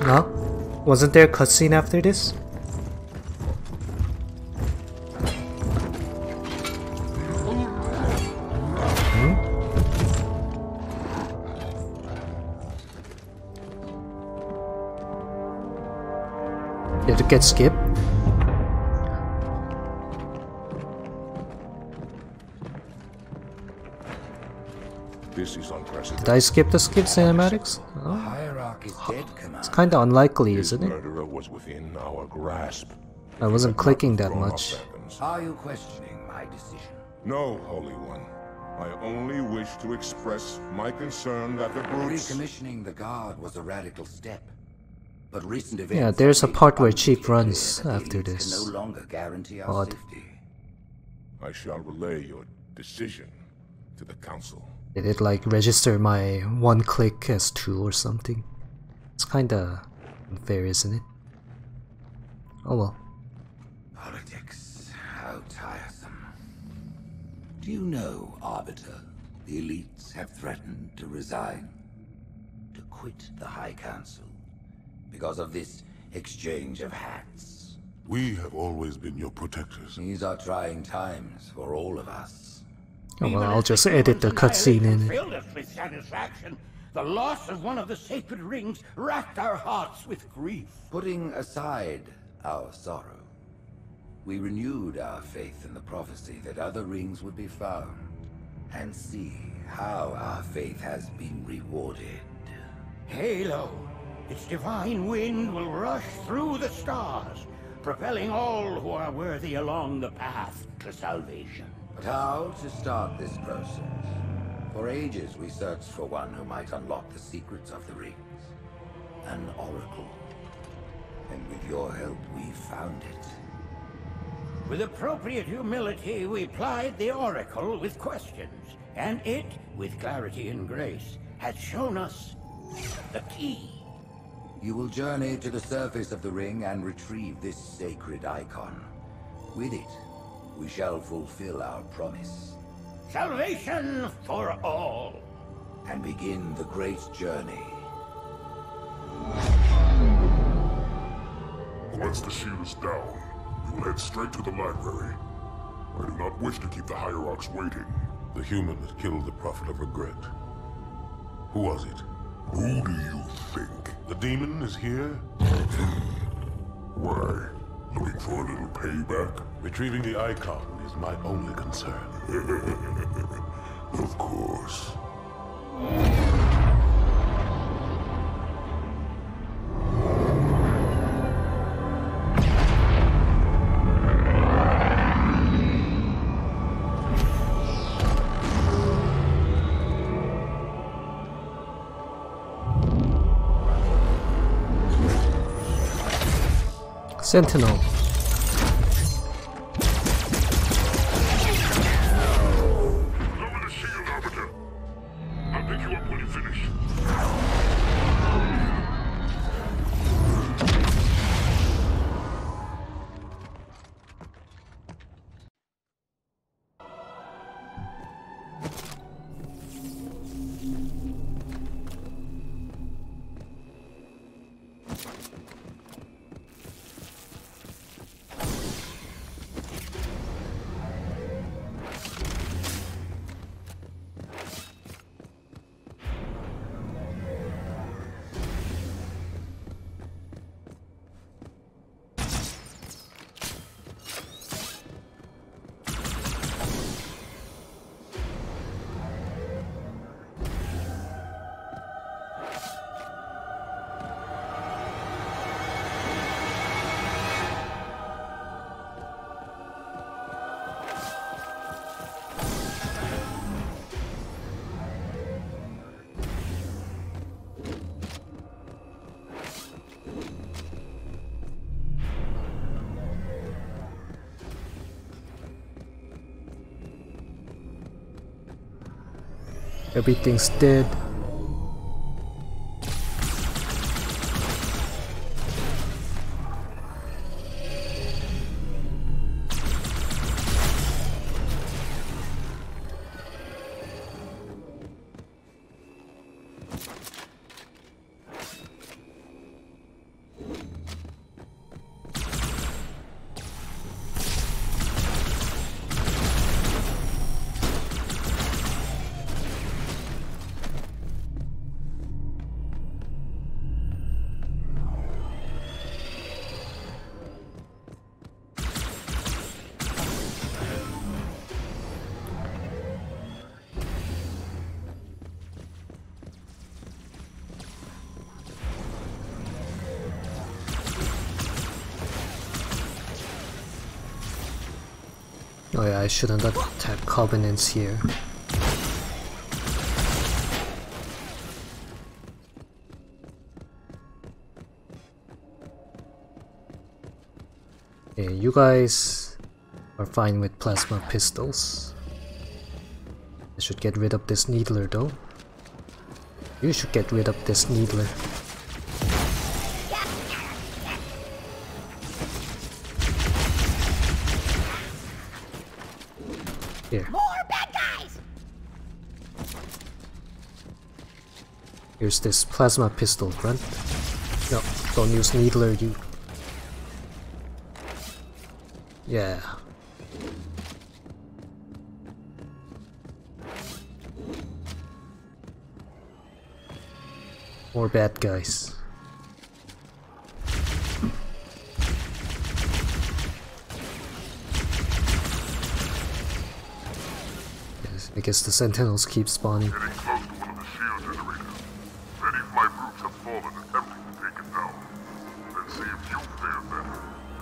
No? Wasn't there a cutscene after this? Did it get skipped? This is unprecedented. Did I skip the cinematics? Oh. Hierarch is dead, Commander. It's kinda unlikely, His isn't it? murderer was within our grasp. I wasn't clicking that much. Are you questioning my decision? No, Holy One. I only wish to express my concern that the brutes... Recommissioning the guard was a radical step. But recent events... Yeah, there's a part where Chief make it clear runs that after these this. can no longer guarantee our Odd. safety. I shall relay your decision to the Council. Did it like register my one click as 2 or something? It's kinda unfair, isn't it? Oh well. Politics, how tiresome. Do you know, Arbiter, the elites have threatened to resign? To quit the High Council because of this exchange of hats. We have always been your protectors. These are trying times for all of us. Oh well, I'll just edit the cutscene in it. Filled us with satisfaction. The loss of one of the sacred rings racked our hearts with grief. Putting aside our sorrow, we renewed our faith in the prophecy that other rings would be found, and see how our faith has been rewarded. Halo, its divine wind will rush through the stars, propelling all who are worthy along the path to salvation. But how to start this process? For ages we searched for one who might unlock the secrets of the rings. An oracle. And with your help we found it. With appropriate humility, we plied the oracle with questions, and it, with clarity and grace, has shown us the key. You will journey to the surface of the ring and retrieve this sacred icon. With it, we shall fulfill our promise. Salvation for all. And begin the great journey. Once the shield is down, we will head straight to the library. I do not wish to keep the Hierarchs waiting. The human that killed the Prophet of Regret. Who was it? Who do you think? The demon is here? Why? Looking for a little payback? Retrieving the icon is my only concern. Of course. Sentinel. Lower the shield, Arbiter. I'll pick you up when you finish. Everything's dead. Oh yeah, I shouldn't attack Covenants here. Okay, you guys are fine with plasma pistols. I should get rid of this needler though. You should get rid of this needler. Here. More bad guys! Here's this plasma pistol, Grunt. No, don't use needler, you. Yeah. More bad guys. Yes, I guess the sentinels keep spawning. Getting close to one of the shield generators. Many of my brutes have fallen attempting to take it down. Let's see if you fare better.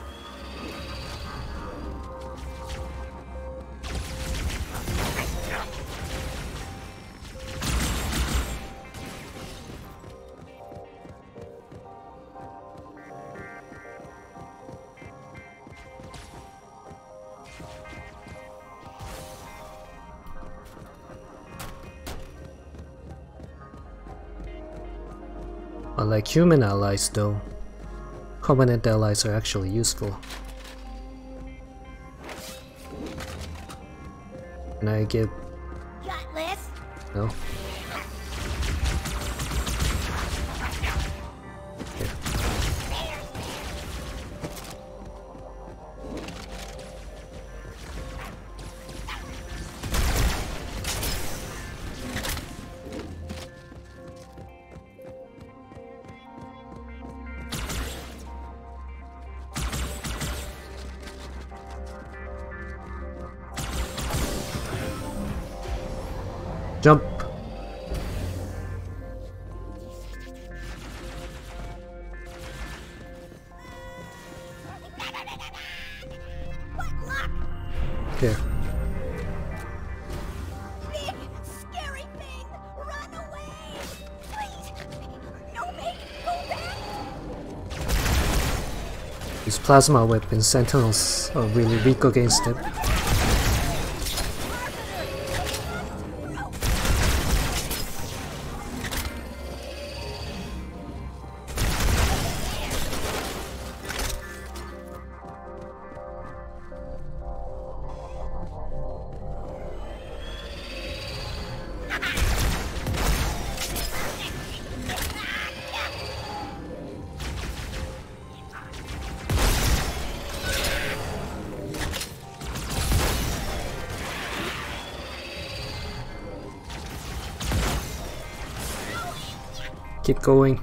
Unlike human allies though, Covenant allies are actually useful. Can I give... Gutless! No? Here. Jump! What luck! Here. Big, scary thing! Run away! Please! No, mate! Go back! These plasma weapon sentinels are really weak against it. Keep going.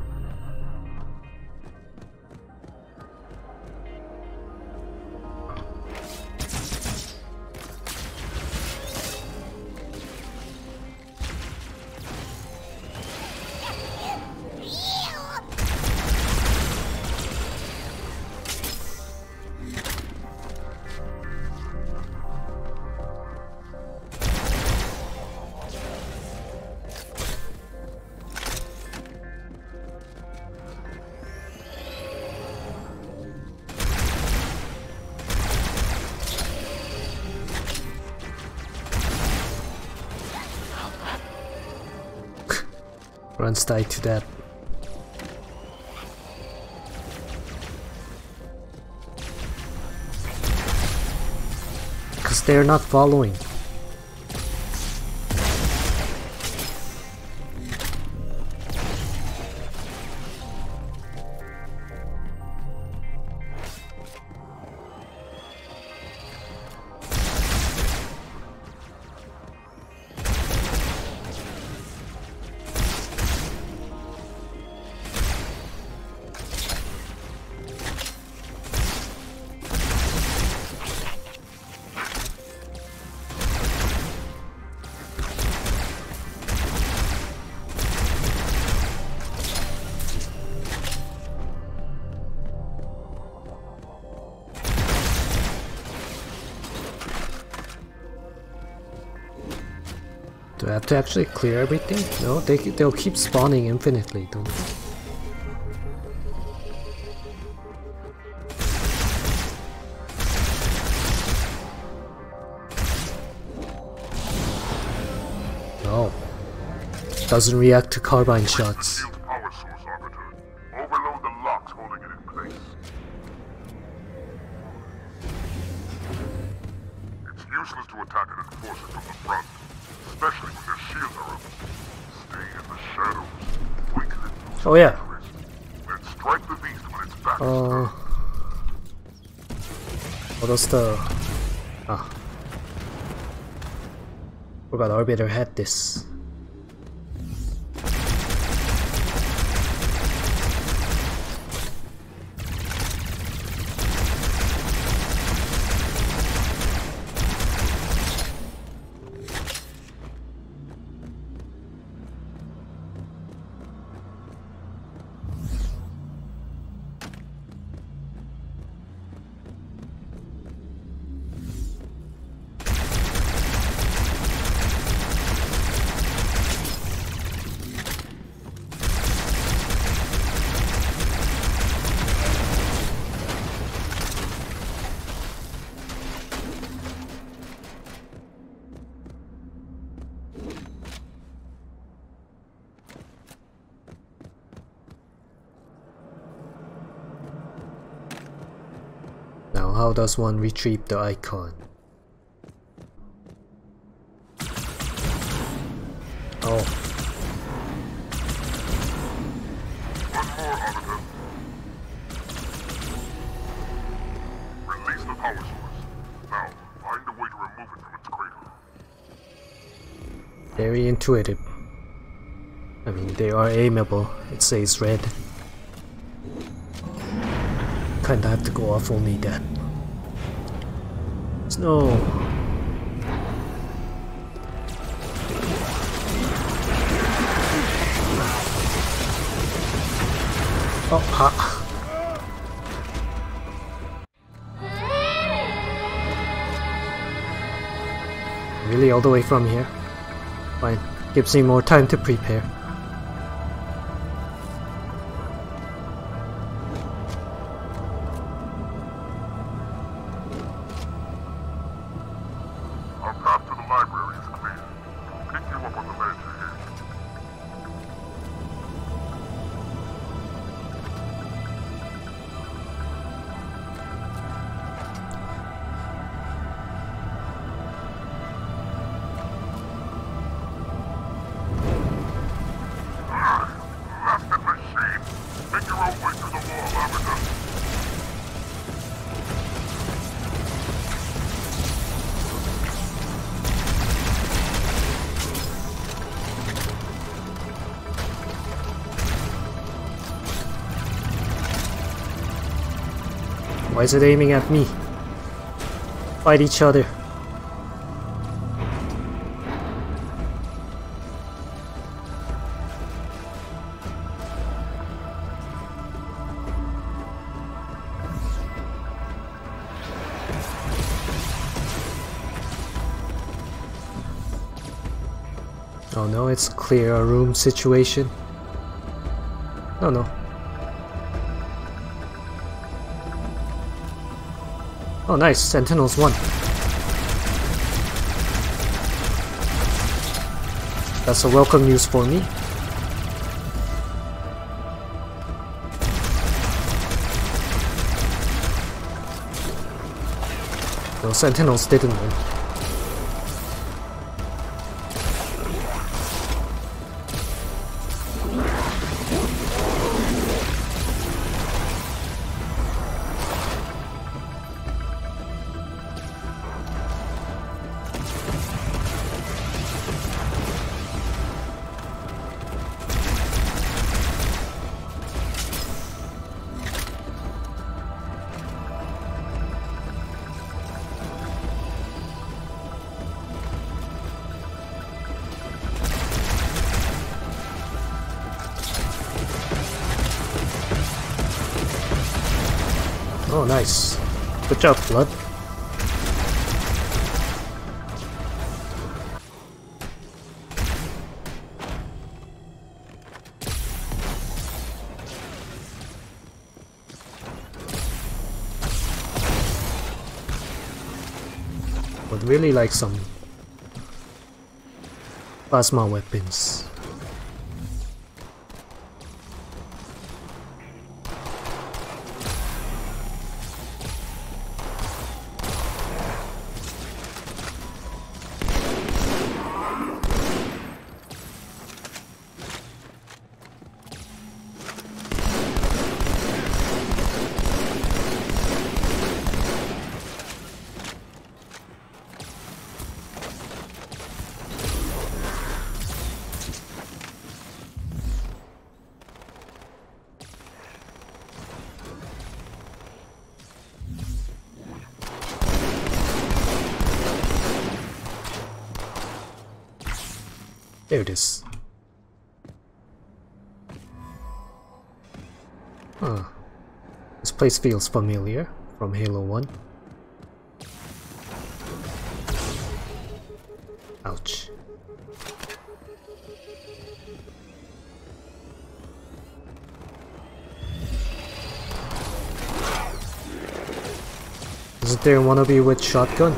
Runs tied to that. Because they're not following. Do I have to actually clear everything? No, they'll keep spawning infinitely, don't they? No. Doesn't react to carbine shots. Power source, Arbiter. Overload the locks holding it in place. It's useless to attack it and force it from the front, especially when their shields are up. Stay in the shadows. Wait till it loses Oh yeah. interest. Then strike the beast when its back is turned. What was the... Ah. Forgot Arbiter had this. Now, how does one retrieve the icon? Oh. Release the power source. Now, find a way to remove it from its cradle. Very intuitive. I mean, they are aimable. It says red. Kinda have to go off only then. Snow. Oh, ha. Really, all the way from here? Fine. Gives me more time to prepare. Our path to the library is clear. Pick you up on the ledge ahead. Blasted machine! Make your own way through the wall, Arbiter. Why is it aiming at me? Fight each other. Oh no, it's clear a room situation. No, no. Oh nice, Sentinels won. That's a welcome news for me. No, Sentinels didn't win. Oh, nice. Good job, Blood. I'd really like some plasma weapons. There it is. Huh. This place feels familiar from Halo 1. Ouch. Isn't there a wannabe with shotgun?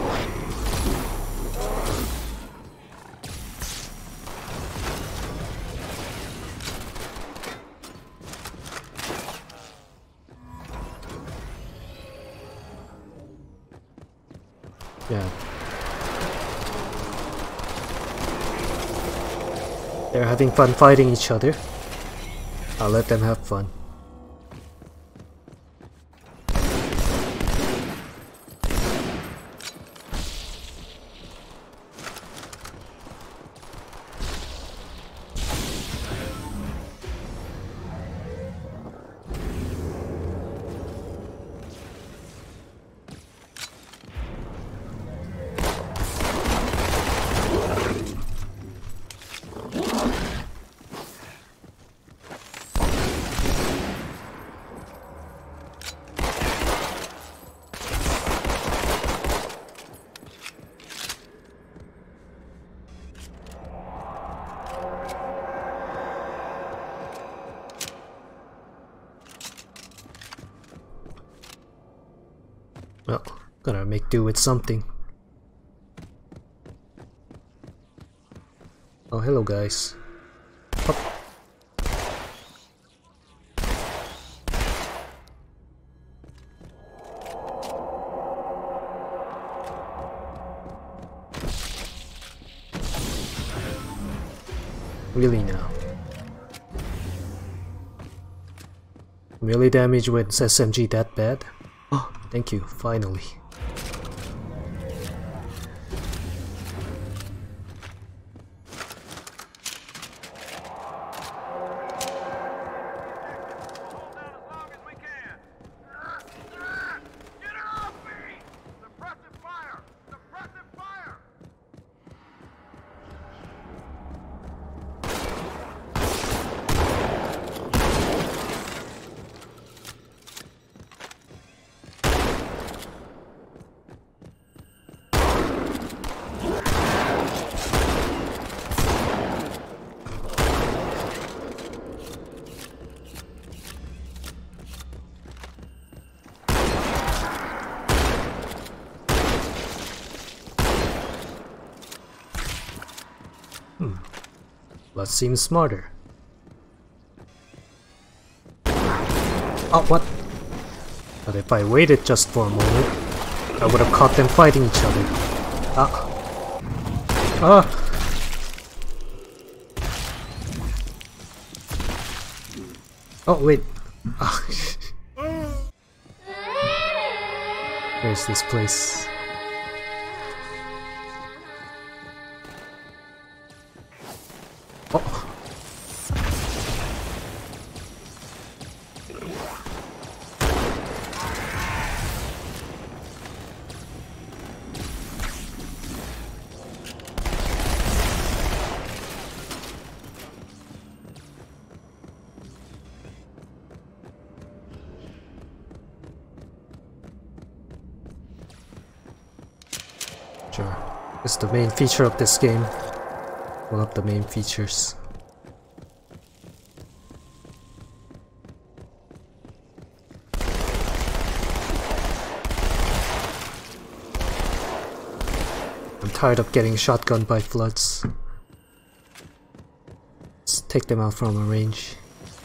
Yeah. They're having fun fighting each other. I'll let them have fun. Well, gotta make do with something. Oh, hello guys. Up. Really now? Melee damage with SMG that bad? Oh, thank you, finally. That seems smarter. Oh, what? But if I waited just for a moment, I would have caught them fighting each other. Ah. Ah. Oh, wait. Ah. There's this place. Oh. Sure. It's the main feature of this game. One of the main features. tired of getting shotgunned by floods. Let's take them out from a range.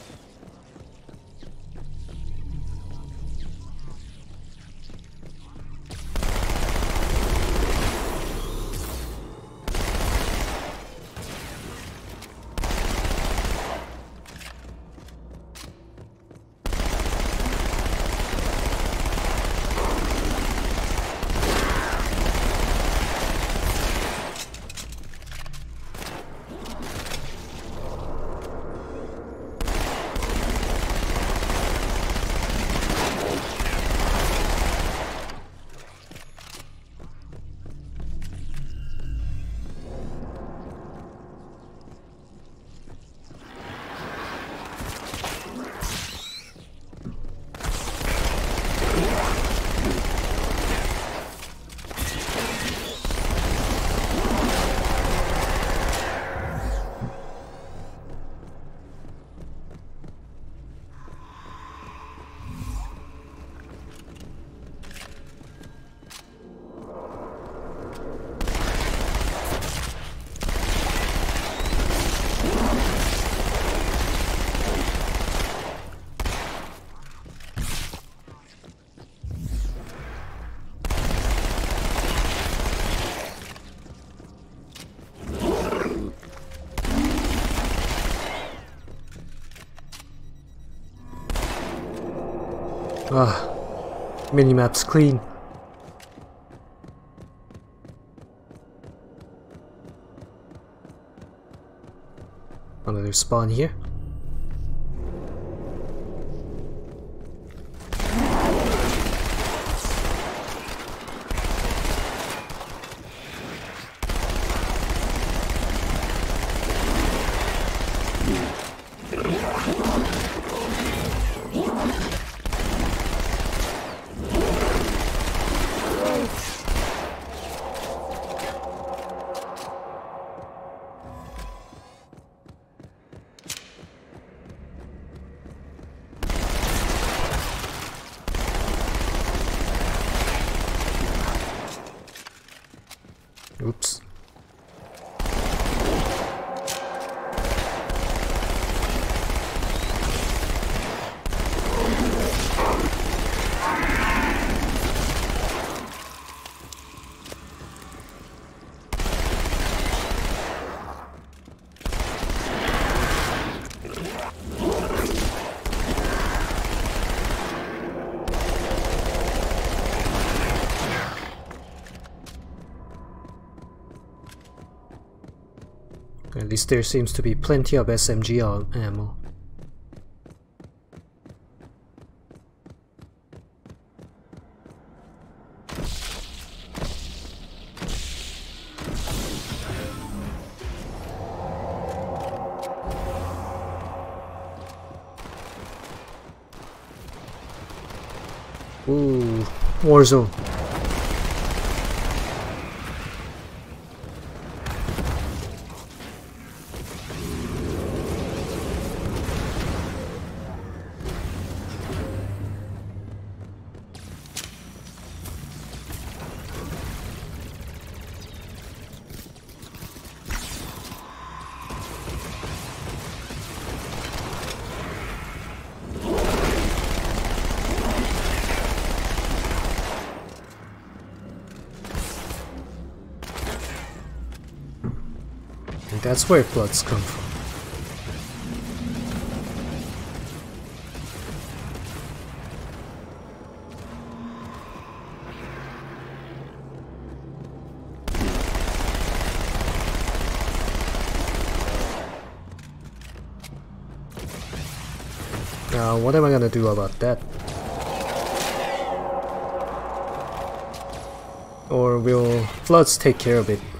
Ah, minimap's clean. Another spawn here. Oops. At least there seems to be plenty of SMG ammo. Ooh, Warzone. And that's where floods come from. Now, what am I gonna do about that? Or will floods take care of it?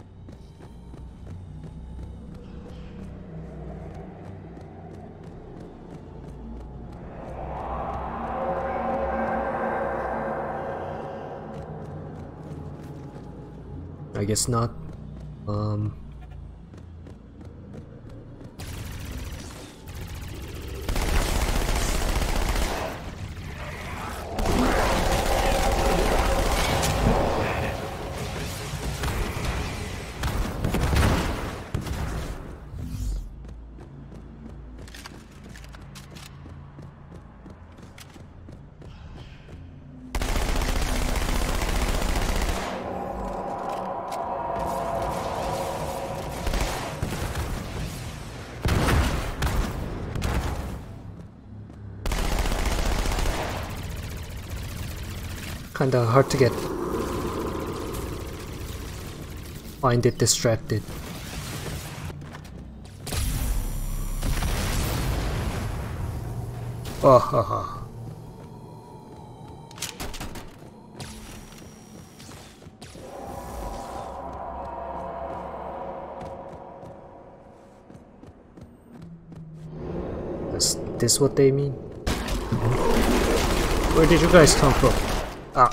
I guess not. kinda hard to find it distracted. Oh, haha. Is this what they mean? Where did you guys come from? Ah.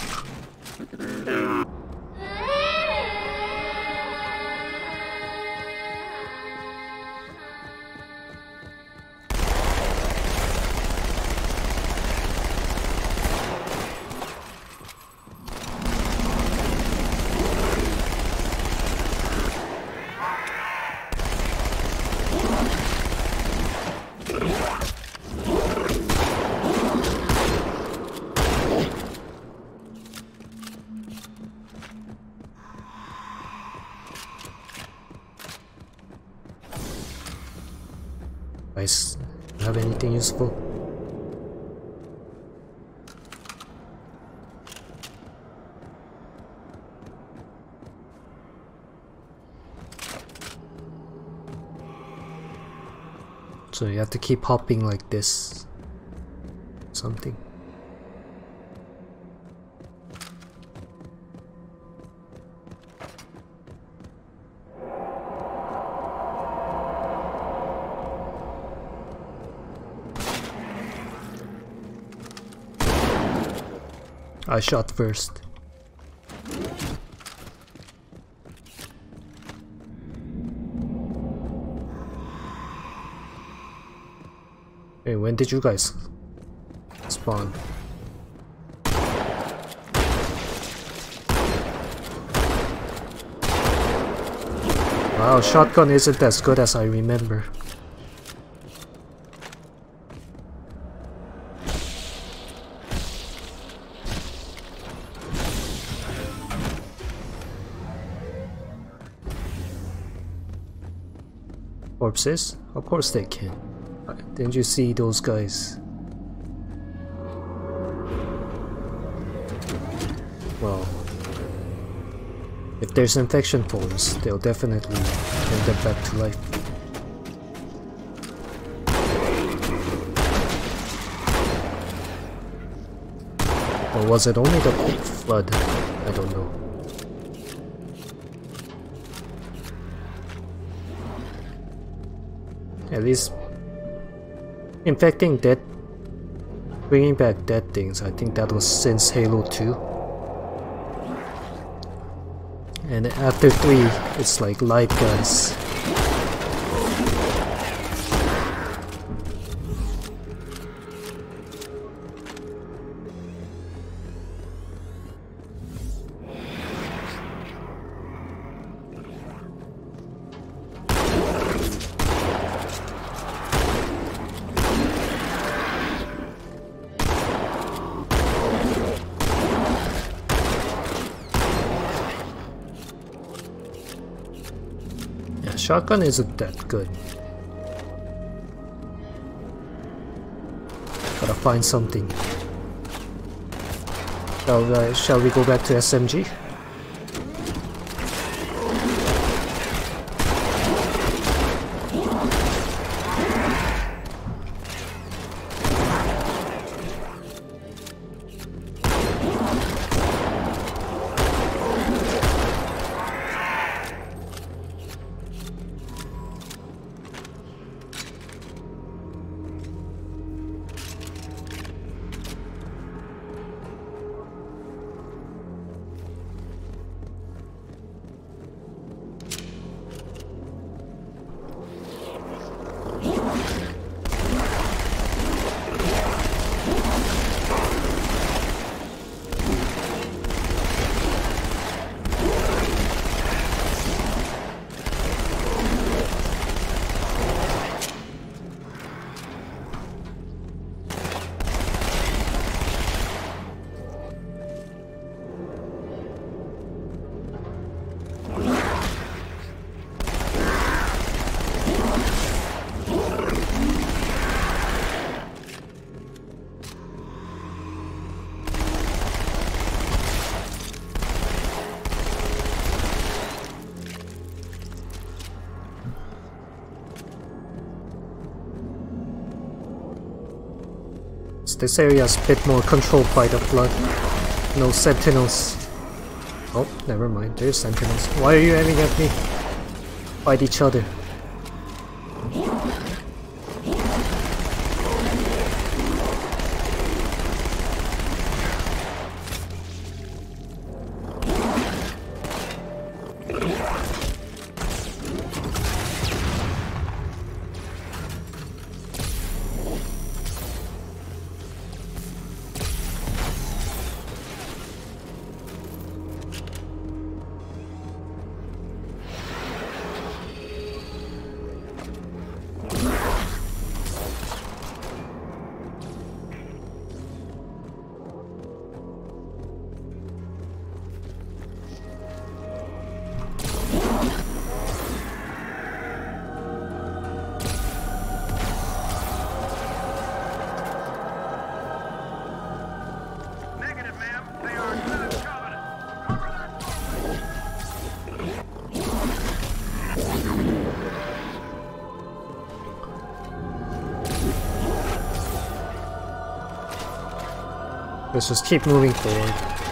Guys, have anything useful? So you have to keep hopping like this. Something. I shot first. Hey, when did you guys spawn? Wow, shotgun isn't as good as I remember. Corpses? Of course they can. Didn't you see those guys? Well, if there's infection forms, they'll definitely bring them back to life. Or was it only the flood? I don't know. At least infecting dead, bringing back dead things, I think that was since Halo 2. And after 3, it's like live guns. Shotgun isn't that good. Gotta find something. Shall we go back to SMG? this area is a bit more controlled by the flood. No sentinels. Oh, never mind, there's sentinels. Why are you aiming at me? Fight each other. Let's just keep moving forward.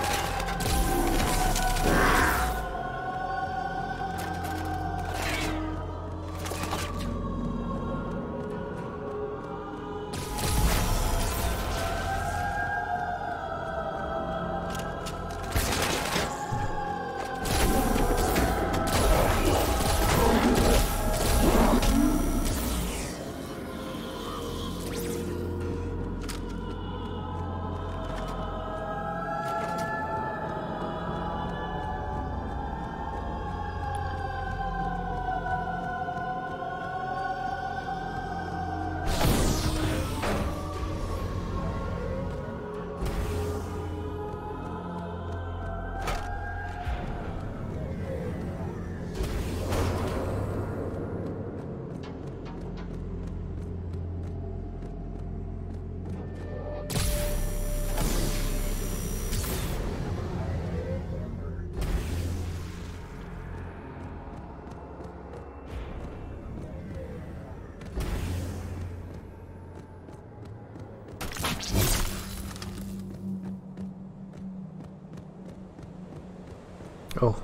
Oh,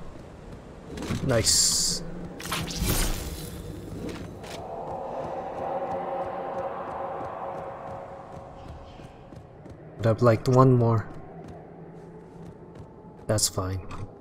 nice. Would have liked one more. That's fine.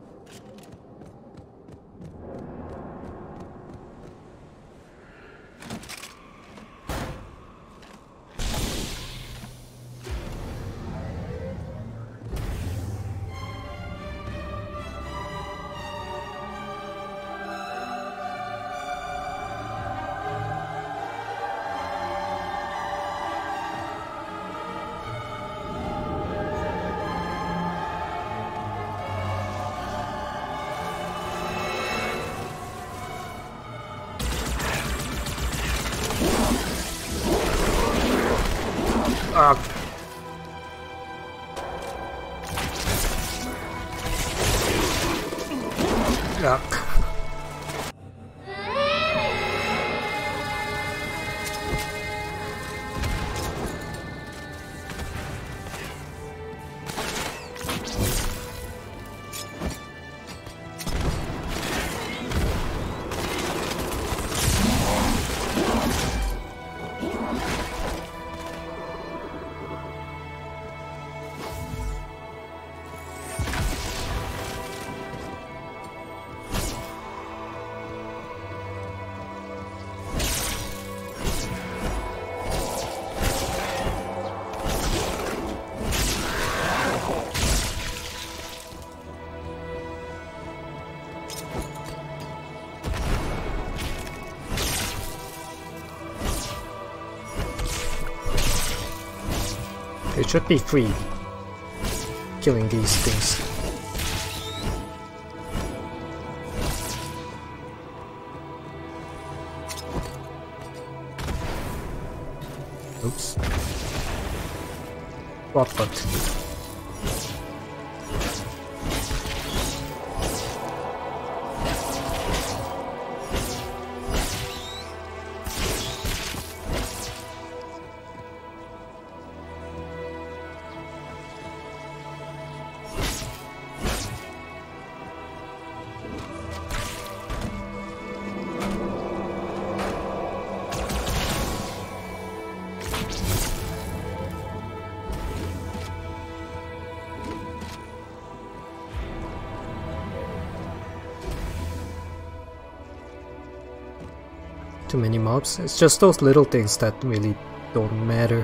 Yuck. It should be free killing these things. Oops. What? Too many mobs. It's just those little things that really don't matter.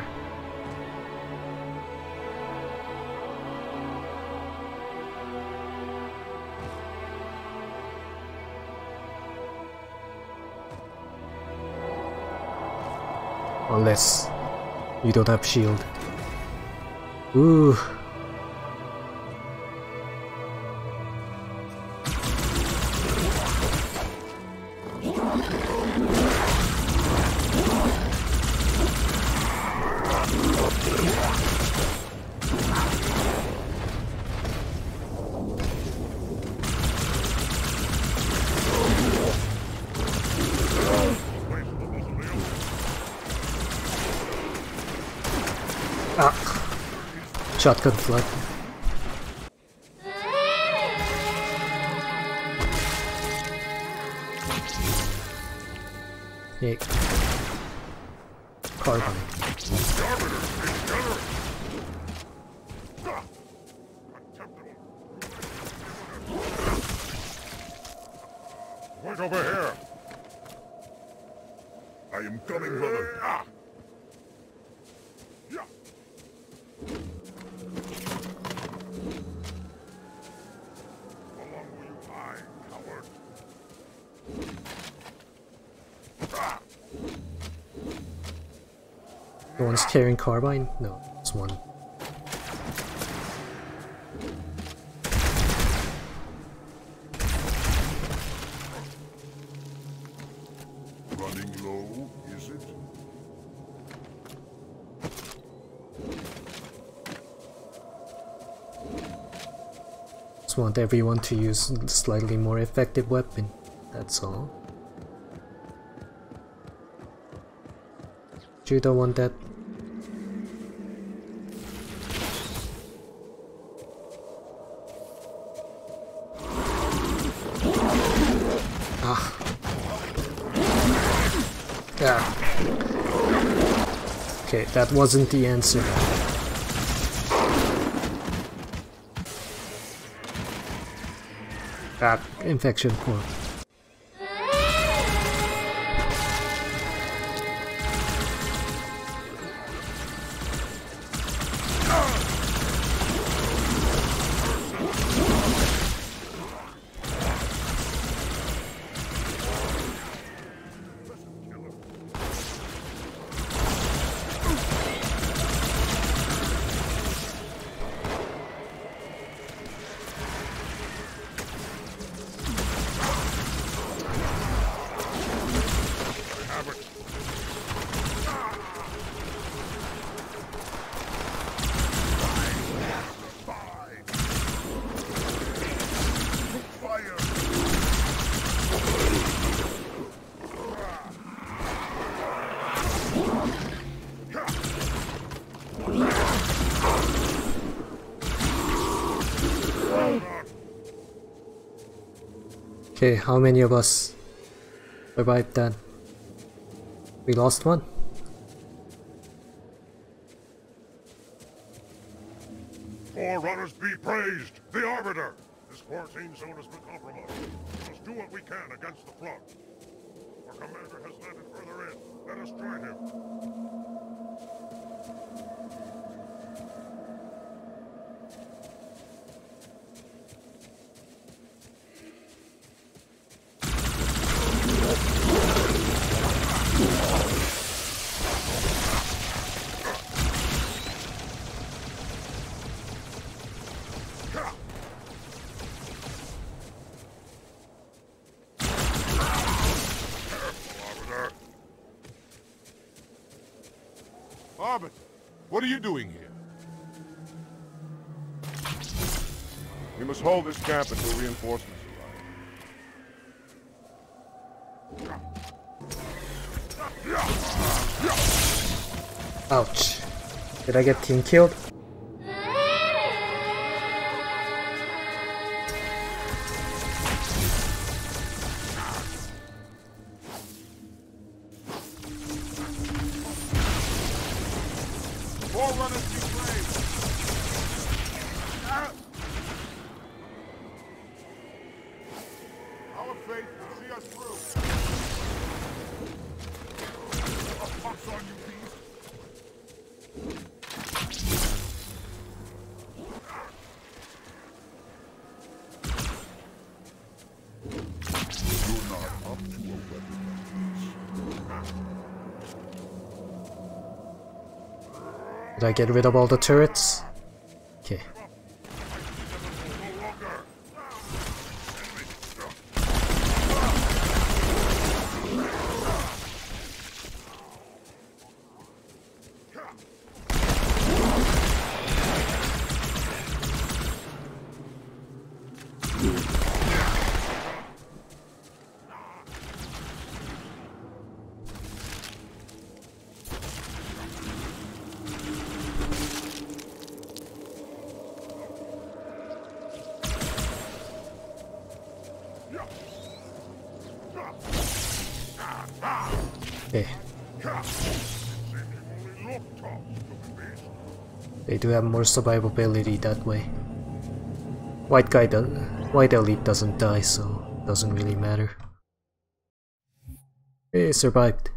Unless you don't have shield. Ooh. Shotgun flood. Yay. Carbine. Right over here. I am coming, brother. Ah! Yeah. How long will you hide, coward? Ah! The one's carrying carbine? No, it's one. Running low, is it? Just want everyone to use a slightly more effective weapon. That's all. You don't want that. Ah. Yeah. Okay, that wasn't the answer. Ah, infection core. Okay, how many of us survived that? We lost one? Forerunners be praised! The Arbiter! This quarantine zone has been compromised. We must do what we can against the front. Our commander has landed further in. Let us join him. Arbiter, what are you doing here? We must hold this camp until reinforcements arrive. Ouch. Did I get team killed? Forerunners be praised! Our faith will see us through. Did I get rid of all the turrets? Okay. Okay. They do have more survivability that way. White elite doesn't die, so doesn't really matter. They survived.